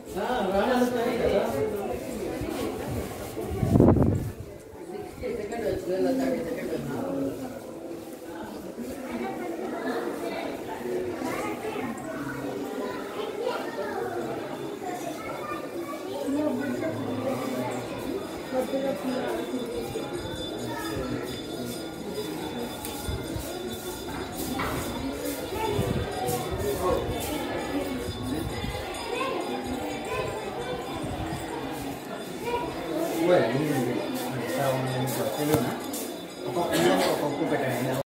Bueno, ini ada tahun yang berapa? Ini, apa? Apa? Apa? Apa?